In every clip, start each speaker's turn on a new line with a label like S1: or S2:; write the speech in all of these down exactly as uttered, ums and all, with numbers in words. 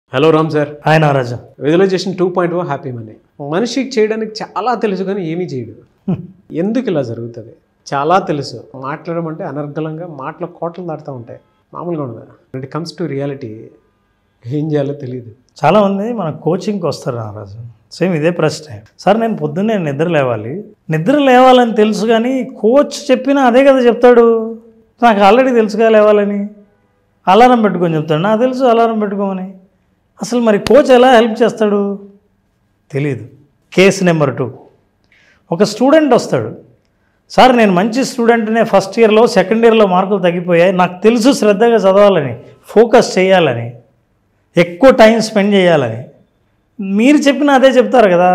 S1: Hello Ram sir.
S2: Hi Naraju.
S1: Visualization two point O happy money. మనిషికి చేయడానికి చాలా తెలుసు కానీ ఏమీ చేయడు. ఎందుకు ఇలా జరుగుతుంది? చాలా తెలుసు. మాట్లాడడం అంటే అనర్గళంగా మాటల కోటలు దాటుతూ ఉంటాయి. మామూలుగా ఉండదు. ఇట్ కమ్స్ టు రియాలిటీ ఏం చేయాలో తెలియదు.
S2: చాలామంది మన కోచింగ్కి వస్తారు నారాజు. సేమ్ ఇదే ప్రశ్న. సార్ నేను పొద్దున్నే నిద్ర లేవాలి నిద్ర లేవాలని తెలుసు కానీ కోచ్ చెప్పినా అదే కదా చెప్తాడు. నాకు ఆల్రెడీ తెలుసుగా లేవాలని. అలారం పెట్టుకొని చెప్తాడు. నాకు తెలుసు అలారం పెట్టుకోమని. అసలు మరి కోచ్ ఎలా హెల్ప్ చేస్తాడు తెలీదు. కేసు నెంబర్ టూ, ఒక స్టూడెంట్ వస్తాడు. సార్ నేను మంచి స్టూడెంట్నే, ఫస్ట్ ఇయర్లో సెకండ్ ఇయర్లో మార్కులు తగ్గిపోయాయి, నాకు తెలుసు శ్రద్ధగా చదవాలని, ఫోకస్ చేయాలని, ఎక్కువ టైం స్పెండ్ చేయాలని. మీరు చెప్పిన అదే చెప్తారు కదా.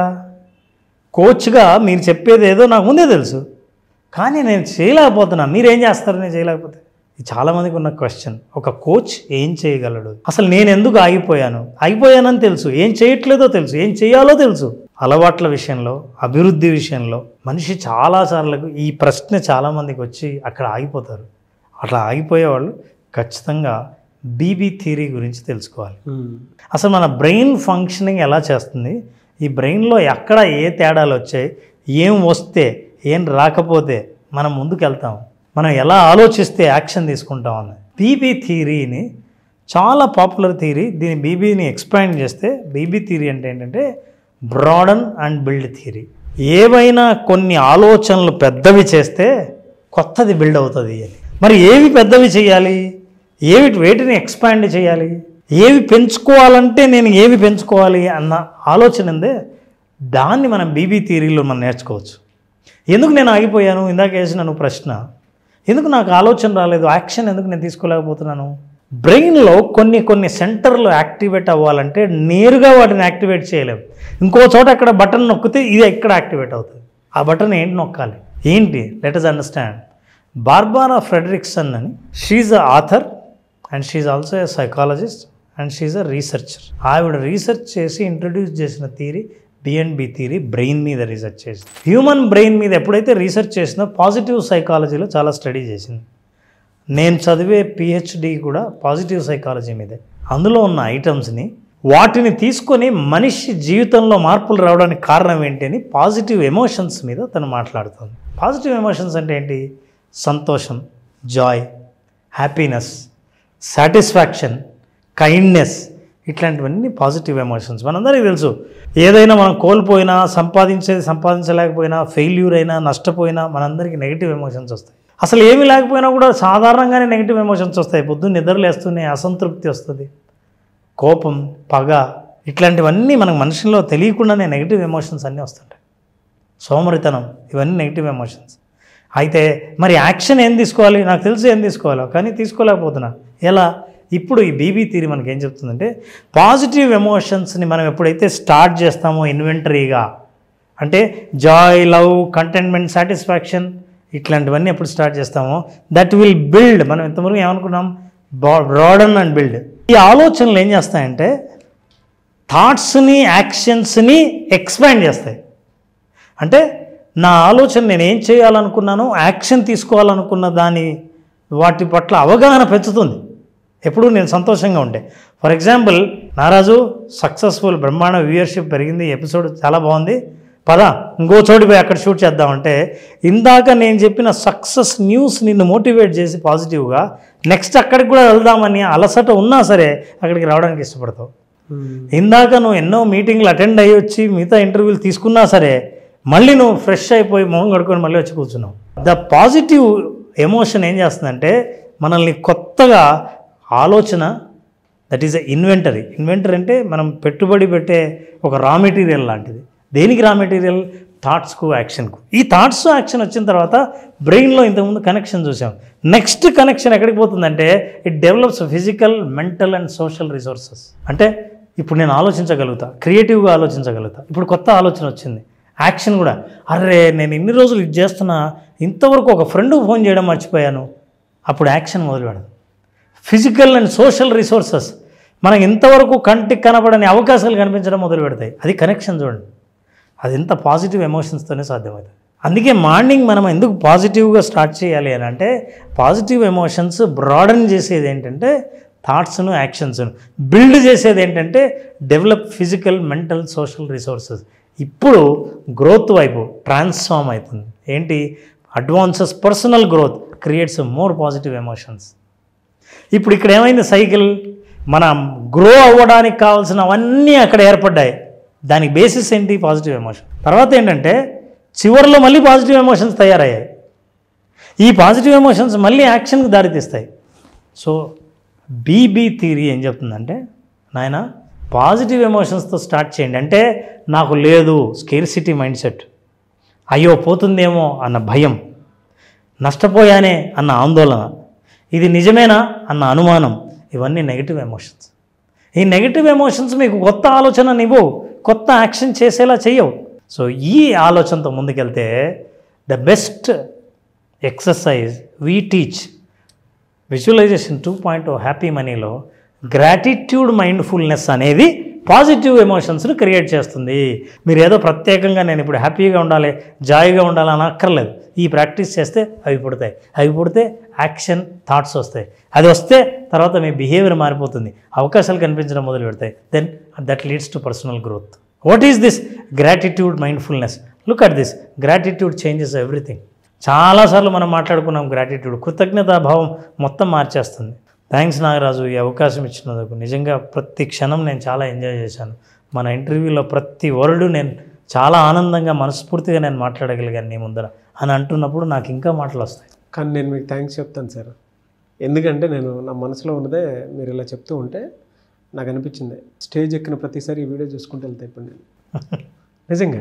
S2: కోచ్గా మీరు చెప్పేది ఏదో నాకు ముందే తెలుసు కానీ నేను చేయలేకపోతున్నా, మీరేం చేస్తారు నేను చేయలేకపోతే? ఇది చాలామందికి ఉన్న క్వశ్చన్. ఒక కోచ్ ఏం చేయగలడు? అసలు నేను ఎందుకు ఆగిపోయాను? ఆగిపోయానని తెలుసు, ఏం చేయట్లేదో తెలుసు, ఏం చేయాలో తెలుసు. అలవాట్ల విషయంలో, అభివృద్ధి విషయంలో మనిషి చాలాసార్లు ఈ ప్రశ్న చాలామందికి వచ్చి అక్కడ ఆగిపోతారు. అట్లా ఆగిపోయే వాళ్ళు ఖచ్చితంగా బీబీ థియరీ గురించి తెలుసుకోవాలి. అసలు మన బ్రెయిన్ ఫంక్షనింగ్ ఎలా చేస్తుంది, ఈ బ్రెయిన్లో ఎక్కడ ఏ తేడాలు వచ్చాయి, ఏం వస్తే ఏం రాకపోతే మనం ముందుకు వెళ్తాం, మనం ఎలా ఆలోచిస్తే యాక్షన్ తీసుకుంటాం అన్నది బీబీ థియరీని. చాలా పాపులర్ థియరీ. దీని బీబీని ఎక్స్పాండ్ చేస్తే బీబీ థియరీ అంటే ఏంటంటే బ్రాడన్ అండ్ బిల్డ్ థియరీ. ఏవైనా కొన్ని ఆలోచనలు పెద్దవి చేస్తే కొత్తది బిల్డ్ అవుతుంది అని. మరి ఏవి పెద్దవి చేయాలి, ఏవి వేటిని ఎక్స్పాండ్ చేయాలి, ఏవి పెంచుకోవాలంటే నేను ఏవి పెంచుకోవాలి అన్న ఆలోచన ఉందే, దాన్ని మనం బీబీ థియరీలో మనం నేర్చుకోవచ్చు. ఎందుకు నేను ఆగిపోయాను, ఇందాక వేసిన నువ్వు ప్రశ్న, ఎందుకు నాకు ఆలోచన రాలేదు, యాక్షన్ ఎందుకు నేను తీసుకోలేకపోతున్నాను? బ్రెయిన్లో కొన్ని కొన్ని సెంటర్లు యాక్టివేట్ అవ్వాలంటే నేరుగా వాటిని యాక్టివేట్ చేయలేము. ఇంకో చోట అక్కడ బటన్ నొక్కితే ఇది ఎక్కడ యాక్టివేట్ అవుతుంది. ఆ బటన్ ఏంటి నొక్కాలి, ఏంటి? Let us understand. Barbara Fredrickson అని, she's a author and she's also a psychologist and she's a researcher. ఆవిడ రీసెర్చ్ చేసి ఇంట్రడ్యూస్ చేసిన థియరీ బిఎన్బి థియరీ, బ్రెయిన్ మీద రీసెర్చ్ చేసింది. హ్యూమన్ బ్రెయిన్ మీద ఎప్పుడైతే రీసెర్చ్ చేసిందో పాజిటివ్ సైకాలజీలో చాలా స్టడీ చేసింది. నేను చదివే పిహెచ్డి కూడా పాజిటివ్ సైకాలజీ మీదే. అందులో ఉన్న ఐటమ్స్ని వాటిని తీసుకొని మనిషి జీవితంలో మార్పులు రావడానికి కారణం ఏంటి అని పాజిటివ్ ఎమోషన్స్ మీద తను మాట్లాడుతుంది. పాజిటివ్ ఎమోషన్స్ అంటే ఏంటి? సంతోషం, జాయ్, హ్యాపీనెస్, సాటిస్ఫాక్షన్, కైండ్నెస్, ఇట్లాంటివన్నీ పాజిటివ్ ఎమోషన్స్. మనందరికీ తెలుసు, ఏదైనా మనం కోల్పోయినా, సంపాదించేది సంపాదించలేకపోయినా, ఫెయిల్యూర్ అయినా, నష్టపోయినా మనందరికీ నెగిటివ్ ఎమోషన్స్ వస్తాయి. అసలు ఏమీ లేకపోయినా కూడా సాధారణంగానే నెగిటివ్ ఎమోషన్స్ వస్తాయి. పొద్దున్న నిద్రలేస్తూనే అసంతృప్తి వస్తుంది, కోపం, పగ, ఇట్లాంటివన్నీ మనకు మనుషుల్లో తెలియకుండానే నెగిటివ్ ఎమోషన్స్ అన్నీ వస్తుంటాయి. సోమరితనం, ఇవన్నీ నెగిటివ్ ఎమోషన్స్. అయితే మరి యాక్షన్ ఏం తీసుకోవాలి? నాకు తెలుసు ఏం తీసుకోవాలో, కానీ తీసుకోలేకపోతున్నా. ఎలా? ఇప్పుడు ఈ బీబీ థియరీ మనకి ఏం చెప్తుందంటే, పాజిటివ్ ఎమోషన్స్ని మనం ఎప్పుడైతే స్టార్ట్ చేస్తామో ఇన్వెంటరీగా, అంటే జాయ్, లవ్, కంటెంట్మెంట్, సాటిస్ఫాక్షన్, ఇట్లాంటివన్నీ ఎప్పుడు స్టార్ట్ చేస్తామో దట్ విల్ బిల్డ్. మనం ఇంతవరకు ఏమనుకున్నాం? Broaden and build. ఈ ఆలోచనలు ఏం చేస్తాయంటే థాట్స్ని, యాక్షన్స్ని ఎక్స్పాండ్ చేస్తాయి. అంటే నా ఆలోచన నేను ఏం చేయాలనుకున్నానో, యాక్షన్ తీసుకోవాలనుకున్న దాని వాటి పట్ల అవగాహన పెంచుతుంది. ఎప్పుడు నేను సంతోషంగా ఉంటే. ఫర్ ఎగ్జాంపుల్, నారాజు సక్సెస్ఫుల్, బ్రహ్మాండ వ్యూయర్షిప్ పెరిగింది, ఎపిసోడ్ చాలా బాగుంది, పద ఇంకో చోటు పోయి అక్కడ షూట్ చేద్దామంటే, ఇందాక నేను చెప్పిన సక్సెస్ న్యూస్ నిన్ను మోటివేట్ చేసి పాజిటివ్గా నెక్స్ట్ అక్కడికి కూడా వెళ్దామని అలసట ఉన్నా సరే అక్కడికి రావడానికి ఇష్టపడతావు. ఇందాక నువ్వు ఎన్నో మీటింగ్లు అటెండ్ అయ్యి వచ్చి మిగతా ఇంటర్వ్యూలు తీసుకున్నా సరే మళ్ళీ నువ్వు ఫ్రెష్ అయిపోయి మొహం కడుక్కొని మళ్ళీ వచ్చి కూర్చున్నావు. ద పాజిటివ్ ఎమోషన్ ఏం చేస్తుందంటే మనల్ని కొత్తగా ఆలోచన, that is a inventory. Inventory అంటే మనం పెట్టుబడి పెట్టే ఒక రా మెటీరియల్ లాంటిది. దేనికి రా మెటీరియల్? థాట్స్కు, యాక్షన్కు. ఈ థాట్స్ యాక్షన్ వచ్చిన తర్వాత బ్రెయిన్లో ఇంతకుముందు కనెక్షన్ చూసాం. నెక్స్ట్ కనెక్షన్ ఎక్కడికి పోతుందంటే it develops physical, mental and social resources. అంటే ఇప్పుడు నేను ఆలోచించగలుగుతా, క్రియేటివ్గా ఆలోచించగలుగుతా. ఇప్పుడు కొత్త ఆలోచన వచ్చింది, యాక్షన్ కూడా. అరే నేను ఇన్ని రోజులు ఇది చేస్తున్నా, ఇంతవరకు ఒక ఫ్రెండ్కి ఫోన్ చేయడం మర్చిపోయాను, అప్పుడు యాక్షన్ మొదలు పెడదాం. ఫిజికల్ అండ్ సోషల్ రిసోర్సెస్, మనకు ఇంతవరకు కంటికి కనపడని అవకాశాలు కనిపించడం మొదలు పెడతాయి. అది కనెక్షన్ చూడండి. అది ఎంత పాజిటివ్ ఎమోషన్స్తోనే సాధ్యమవుతుంది. అందుకే మార్నింగ్ మనం ఎందుకు పాజిటివ్గా స్టార్ట్ చేయాలి అని అంటే, పాజిటివ్ ఎమోషన్స్ బ్రాడన్ చేసేది ఏంటంటే థాట్స్ను యాక్షన్స్ను బిల్డ్ చేసేది ఏంటంటే develop physical mental social resources. ఇప్పుడు గ్రోత్ వైపు ట్రాన్స్ఫార్మ్ అవుతుంది. ఏంటి? Advances personal growth creates more positive emotions. ఇప్పుడు ఇక్కడ ఏమైంది సైకిల్? మనం గ్రో అవ్వడానికి కావాల్సినవన్నీ అక్కడ ఏర్పడ్డాయి. దానికి బేసిస్ ఏంటి? Positive emotion. తర్వాత ఏంటంటే చివరిలో మళ్ళీ పాజిటివ్ ఎమోషన్స్ తయారయ్యాయి. ఈ పాజిటివ్ ఎమోషన్స్ మళ్ళీ యాక్షన్కి దారితీస్తాయి. సో బీబీ థియరీ ఏం చెప్తుందంటే, నాయన పాజిటివ్ ఎమోషన్స్తో స్టార్ట్ చేయండి. అంటే నాకు లేదు స్కేర్సిటీ మైండ్ సెట్, అయ్యో పోతుందేమో అన్న భయం, నష్టపోయానే అన్న ఆందోళన, ఇది నిజమేనా అన్న అనుమానం, ఇవన్నీ నెగిటివ్ ఎమోషన్స్. ఈ నెగిటివ్ ఎమోషన్స్ మీకు కొత్త ఆలోచననివ్వవు, కొత్త యాక్షన్ చేసేలా చెయ్యవు. సో ఈ ఆలోచనతో ముందుకెళ్తే the best exercise we teach visualization two point O happy మనీలో గ్రాటిట్యూడ్ మైండ్ఫుల్నెస్ అనేది పాజిటివ్ ఎమోషన్స్ను క్రియేట్ చేస్తుంది. మీరు ఏదో ప్రత్యేకంగా నేను ఇప్పుడు హ్యాపీగా ఉండాలి, జాయిగా ఉండాలి అని అక్కర్లేదు. ఈ ప్రాక్టీస్ చేస్తే అవి పుడతాయి. అవి పుడితే యాక్షన్ థాట్స్ వస్తాయి. అది వస్తే తర్వాత మీ బిహేవియర్ మారిపోతుంది, అవకాశాలు కనిపించడం మొదలు పెడతాయి. Then that leads to personal growth. What is this gratitude mindfulness? Look at this. Gratitude changes everything. చాలాసార్లు మనం మాట్లాడుకున్నాం గ్రాటిట్యూడ్. కృతజ్ఞతాభావం మొత్తం మార్చేస్తుంది. థ్యాంక్స్ నాగరాజు, ఈ అవకాశం ఇచ్చినందుకు. నిజంగా ప్రతి క్షణం నేను చాలా ఎంజాయ్ చేశాను. మన ఇంటర్వ్యూలో ప్రతి వర్డ్ నేను చాలా ఆనందంగా మనస్ఫూర్తిగా నేను మాట్లాడగలిగాను నీ ముందర అని అంటున్నప్పుడు నాకు ఇంకా మాటలు వస్తాయి.
S1: కానీ నేను మీకు థ్యాంక్స్ చెప్తాను సార్. ఎందుకంటే నేను నా మనసులో ఉన్నదే మీరు ఇలా చెప్తూ ఉంటే నాకు అనిపించింది, స్టేజ్ ఎక్కిన ప్రతిసారి ఈ వీడియో చూసుకుంటూ వెళ్తాయి ఇప్పుడు నేను. నిజంగా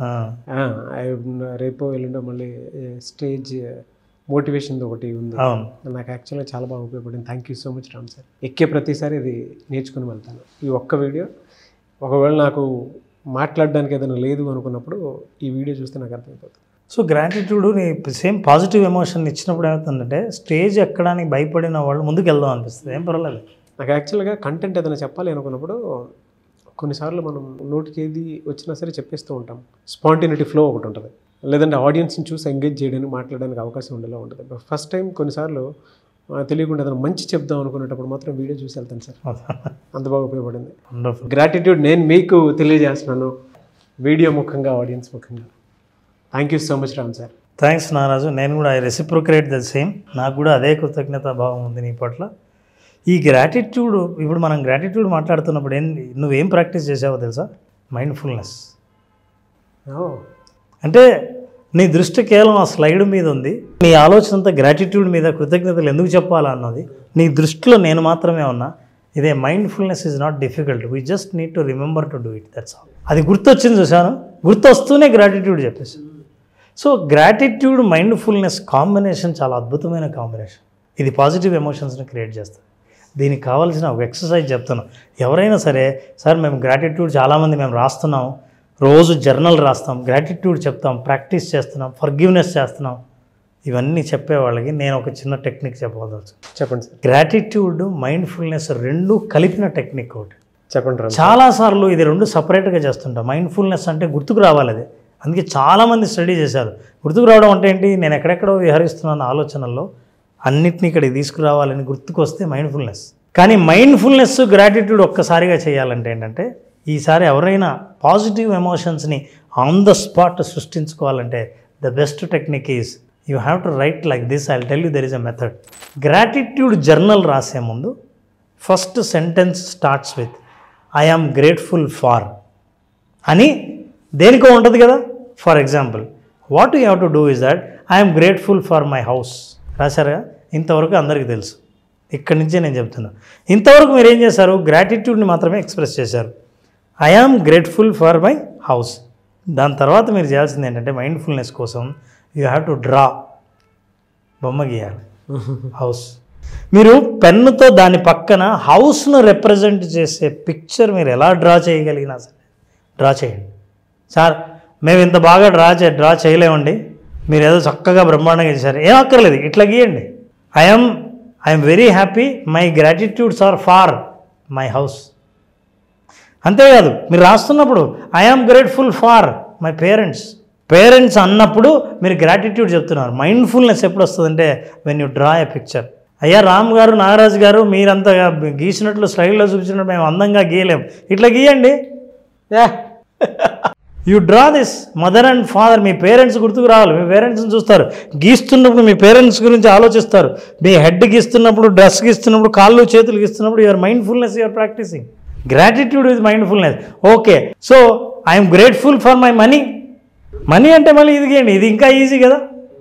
S1: రేపు ఎల్లుండో మళ్ళీ స్టేజ్ మోటివేషన్ ఒకటి ఉంది. నాకు యాక్చువల్గా చాలా బాగా ఉపయోగపడింది. Thank you so much Ram sir. ఎక్కే ప్రతిసారి ఇది నేర్చుకుని వెళ్తాను. ఈ ఒక్క వీడియో ఒకవేళ నాకు మాట్లాడడానికి ఏదైనా లేదు అనుకున్నప్పుడు ఈ వీడియో చూస్తే నాకు అర్థమైపోతుంది.
S2: సో గ్రాటిట్యూడ్ని సేమ్ పాజిటివ్ ఎమోషన్ ఇచ్చినప్పుడు ఏమవుతుందంటే స్టేజ్ ఎక్కడానికి భయపడిన వాళ్ళు ముందుకు వెళ్దాం అనిపిస్తుంది. ఏం పర్వాలేదు.
S1: నాకు యాక్చువల్గా కంటెంట్ ఏదైనా చెప్పాలి అనుకున్నప్పుడు కొన్నిసార్లు మనం నోటికి ఏది వచ్చినా సరే చెప్పేస్తూ ఉంటాం. స్పాంటినిటీ ఫ్లో ఒకటి ఉంటుంది. లేదంటే ఆడియన్స్ని చూసి ఎంగేజ్ చేయడానికి మాట్లాడడానికి అవకాశం ఉండేలా ఉంటుంది. ఫస్ట్ టైం కొన్నిసార్లు తెలియకుండా ఏదైనా మంచి చెప్దాం అనుకునేటప్పుడు మాత్రం వీడియో చూసి వెళ్తాను సార్. అంత బాగా ఉపయోగపడింది. గ్రాటిట్యూడ్ నేను మీకు తెలియజేస్తున్నాను వీడియో ముఖంగా, ఆడియన్స్ ముఖంగా. Thank you so much Ram sir.
S2: Thanks Naraju. నేను కూడా ఐ రెసిప్రోకేట్ ద సేమ్. నాకు కూడా అదే కృతజ్ఞతా భావం ఉంది నీ పట్ల. ఈ గ్రాటిట్యూడ్, ఇప్పుడు మనం గ్రాటిట్యూడ్ మాట్లాడుతున్నప్పుడు ఏం నువ్వేం ప్రాక్టీస్ చేసావో తెలుసా? మైండ్ఫుల్నెస్. అంటే నీ దృష్టి కేవలం ఆ స్లైడ్ మీద ఉంది. నీ ఆలోచన అంతా గ్రాటిట్యూడ్ మీద, కృతజ్ఞతలు ఎందుకు చెప్పాలా అన్నది నీ దృష్టిలో నేను మాత్రమే ఉన్నా. ఇదే mindfulness is not difficult, we just need to remember to do it, that's all. అది గుర్తొచ్చింది చూసాను, గుర్తొస్తూనే గ్రాటిట్యూడ్ చెప్పేసి. సో గ్రాటిట్యూడ్ మైండ్ఫుల్నెస్ కాంబినేషన్ చాలా అద్భుతమైన కాంబినేషన్. ఇది పాజిటివ్ ఎమోషన్స్ని క్రియేట్ చేస్తుంది. దీనికి కావాల్సిన ఒక ఎక్సర్సైజ్ చెప్తాను. ఎవరైనా సరే, సార్ మేము గ్రాటిట్యూడ్ చాలామంది మేము రాస్తున్నాం, రోజు జర్నల్ రాస్తాం, గ్రాటిట్యూడ్ చెప్తాం, ప్రాక్టీస్ చేస్తున్నాం, ఫర్గివ్నెస్ చేస్తున్నాం, ఇవన్నీ చెప్పే వాళ్ళకి నేను ఒక చిన్న టెక్నిక్ చెప్పవలసి.
S1: చెప్పండి సార్.
S2: గ్రాటిట్యూడ్ మైండ్ఫుల్నెస్ రెండు కలిపిన టెక్నిక్ ఒకటి.
S1: చెప్పండి.
S2: చాలాసార్లు ఇది రెండు సపరేట్గా చేస్తుంటాం. మైండ్ఫుల్నెస్ అంటే గుర్తుకు రావాలి అది. అందుకే చాలామంది స్టడీ చేశారు. గుర్తుకు రావడం అంటే ఏంటి? నేను ఎక్కడెక్కడో విహరిస్తున్నాను ఆలోచనల్లో, అన్నిటినీ ఇక్కడికి తీసుకురావాలని గుర్తుకొస్తే మైండ్ఫుల్నెస్. కానీ మైండ్ఫుల్నెస్ గ్రాటిట్యూడ్ ఒక్కసారిగా చేయాలంటే ఏంటంటే, ఈసారి ఎవరైనా పాజిటివ్ ఎమోషన్స్ని ఆన్ ద స్పాట్ సృష్టించుకోవాలంటే the best technique is you have to write like this. I will tell you there is a method. Gratitude journal రాసే ముందు first sentence starts with I am grateful for అని దేనికో ఉంటుంది కదా. For example, what you have to do is that I am grateful for my house రాశారుగా. ఇంతవరకు అందరికీ తెలుసు. ఇక్కడి నుంచే నేను చెప్తున్నాను. ఇంతవరకు మీరు ఏం చేశారు? గ్రాటిట్యూడ్ని మాత్రమే ఎక్స్ప్రెస్ చేశారు. I am grateful for my house. దాని తర్వాత మీరు చేయాల్సింది ఏంటంటే, మైండ్ఫుల్నెస్ కోసం యూ హ్యావ్ టు డ్రా, బొమ్మ గీయాలి హౌస్. మీరు పెన్నుతో దాని పక్కన హౌస్ను రిప్రజెంట్ చేసే పిక్చర్ మీరు ఎలా డ్రా చేయగలిగినా సరే డ్రా చేయండి. సార్ మేము ఇంత బాగా డ్రా చే డ్రా చేయలేమండి, మీరు ఏదో చక్కగా బ్రహ్మాండంగా చేశారు, ఏం అక్కర్లేదు, ఇట్లా గీయండి. I'm I'm very happy, my gratitudes are for my house. అంతేకాదు, మీరు రాస్తున్నప్పుడు I'm grateful for my parents. Parents అన్నప్పుడు మీరు గ్రాటిట్యూడ్ చెప్తున్నారు. మైండ్ఫుల్నెస్ ఎప్పుడు వస్తుందంటే when you draw a picture. అయ్యా రామ్ గారు, నాగరాజు గారు, మీరంతా గీసినట్లు స్లైడ్లో చూపించినట్టు మేము అందంగా గీయలేం, ఇట్లా గీయండి. You draw this mother and father. మీ పేరెంట్స్ గుర్తుకు రావాలి, మీ పేరెంట్స్ని చూస్తారు. గీస్తున్నప్పుడు మీ పేరెంట్స్ గురించి ఆలోచిస్తారు. మీ హెడ్ గీస్తున్నప్పుడు, డ్రెస్ గీస్తున్నప్పుడు, కాళ్ళు చేతులు గీస్తున్నప్పుడు your mindfulness you're practising. Gratitude with mindfulness. Okay, so I'm grateful for my money. Money అంటే మళ్ళీ ఇది గీయండి, ఇది ఇంకా ఈజీ కదా.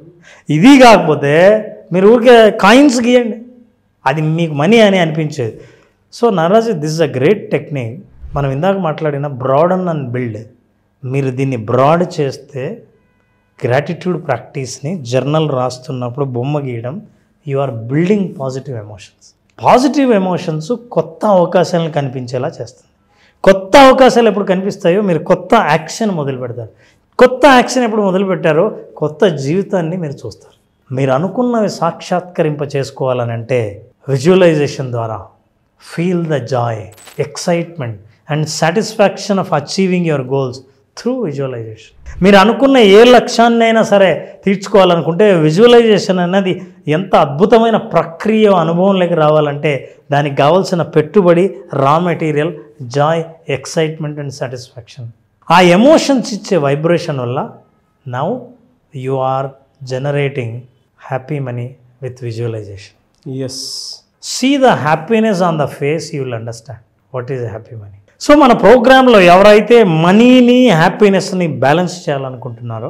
S2: ఇది కాకపోతే మీరు ఊరికే కాయిన్స్ గీయండి, అది మీకు మనీ అని అనిపించేది. So Naraj, this is a great technique. మనం ఇందాక మాట్లాడిన బ్రాడన్ అండ్ బిల్డ్, మీరు దీన్ని బ్రాడ్ చేస్తే గ్రాటిట్యూడ్ ప్రాక్టీస్ని జర్నల్ రాస్తున్నప్పుడు బొమ్మ గీయడం, you are building positive emotions. Positive emotions కొత్త అవకాశాలను కనిపించేలా చేస్తుంది. కొత్త అవకాశాలు ఎప్పుడు కనిపిస్తాయో మీరు కొత్త యాక్షన్ మొదలు పెడతారు. కొత్త యాక్షన్ ఎప్పుడు మొదలు పెట్టారో కొత్త జీవితాన్ని మీరు చూస్తారు. మీరు అనుకున్నవి సాక్షాత్కరింప చేసుకోవాలని అంటే విజువలైజేషన్ ద్వారా feel the joy, excitement and satisfaction of achieving your goals through visualization. మీరు అనుకున్న ఏ లక్ష్యాన్నైనా సరే తీర్చుకోవాలనుకుంటే విజువలైజేషన్ అనేది ఎంత అద్భుతమైన ప్రక్రియ, అనుభవంలోకి రావాలంటే దానికి కావాల్సిన పెట్టుబడి, raw material, joy, excitement and satisfaction. ఆ ఎమోషన్స్ ఇచ్చే వైబ్రేషన్ వల్ల now you are generating happy money with visualization.
S1: Yes,
S2: see the happiness on the face, you will understand what is happy money. So మన ప్రోగ్రాంలో ఎవరైతే మనీని, హ్యాపీనెస్ని balance చేయాలనుకుంటున్నారో,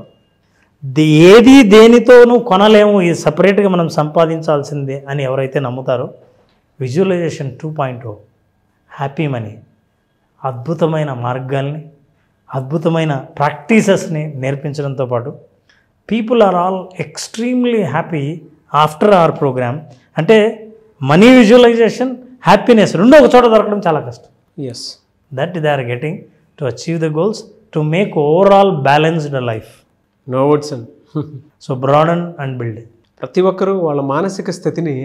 S2: the ఏది దేనితోనూ కొనలేము, ఇది సపరేట్గా మనం సంపాదించాల్సిందే అని ఎవరైతే నమ్ముతారో, visualization two point O happy money అద్భుతమైన మార్గాల్ని, అద్భుతమైన ప్రాక్టీసెస్ని నేర్పించడంతో పాటు people are all extremely happy after our programme. అంటే మనీ, విజువలైజేషన్, హ్యాపీనెస్ రెండో ఒక చోట దొరకడం చాలా కష్టం.
S1: Yes,
S2: that they are getting to achieve the goals, to make overall balanced life.
S1: No words and
S2: so broaden and build.
S1: ప్రతి ఒక్కరూ వాళ్ళ మానసిక స్థితిని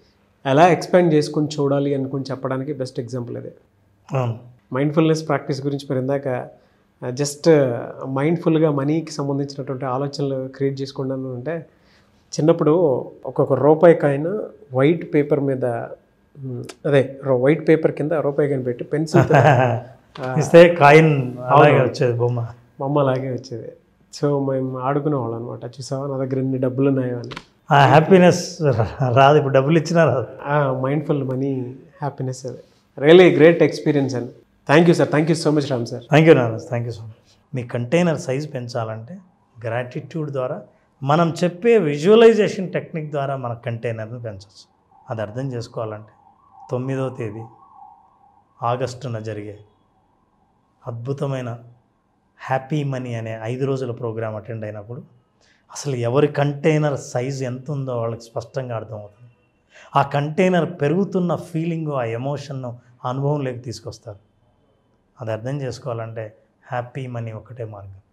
S1: ఎలా ఎక్స్పాండ్ చేసుకుని చూడాలి అనుకుని చెప్పడానికి బెస్ట్ ఎగ్జాంపుల్ అదే.
S2: అవును,
S1: మైండ్ఫుల్నెస్ ప్రాక్టీస్ గురించి మీరు ఇందాక జస్ట్ మైండ్ఫుల్గా మనీకి సంబంధించినటువంటి ఆలోచనలు క్రియేట్ చేసుకోండి అంటే, చిన్నప్పుడు ఒక్కొక్క రూపాయి కాయిన్ వైట్ పేపర్ మీద, అదే వైట్ పేపర్ కింద రూపాయి కాయిన్ పెట్టి పెన్సిల్
S2: ఇస్తే కాయిన్ అలాగే వచ్చేది, బొమ్మ
S1: బొమ్మ అలాగే వచ్చేది. సో మేము ఆడుకునేవాళ్ళం అనమాట. చూసావా నా దగ్గర ఎన్ని డబ్బులు ఉన్నాయో అని.
S2: ఆ హ్యాపీనెస్ రాదు, ఇప్పుడు డబ్బులు ఇచ్చినా రాదు.
S1: మైండ్ఫుల్ మనీ హ్యాపీనెస్, అది రియలీ గ్రేట్ ఎక్స్పీరియన్స్ అండి. Thank you sir, thank you so much Ram sir.
S2: Thank you Naraj, thank you so much. మీ కంటైనర్ సైజ్ పెంచాలంటే గ్రాటిట్యూడ్ ద్వారా, మనం చెప్పే విజువలైజేషన్ టెక్నిక్ ద్వారా మన కంటైనర్ని పెంచవచ్చు. అది అర్థం చేసుకోవాలంటే తొమ్మిదవ తేదీ ఆగస్టున జరిగే అద్భుతమైన హ్యాపీ మనీ అనే ఐదు రోజుల ప్రోగ్రాం అటెండ్ అయినప్పుడు అసలు ఎవరి కంటైనర్ సైజ్ ఎంత ఉందో వాళ్ళకి స్పష్టంగా అర్థమవుతుంది. ఆ కంటైనర్ పెరుగుతున్న ఫీలింగు, ఆ ఎమోషన్ను అనుభవంలోకి తీసుకొస్తారు. అది అర్థం చేసుకోవాలంటే హ్యాపీ మనీ ఒకటే మార్గం.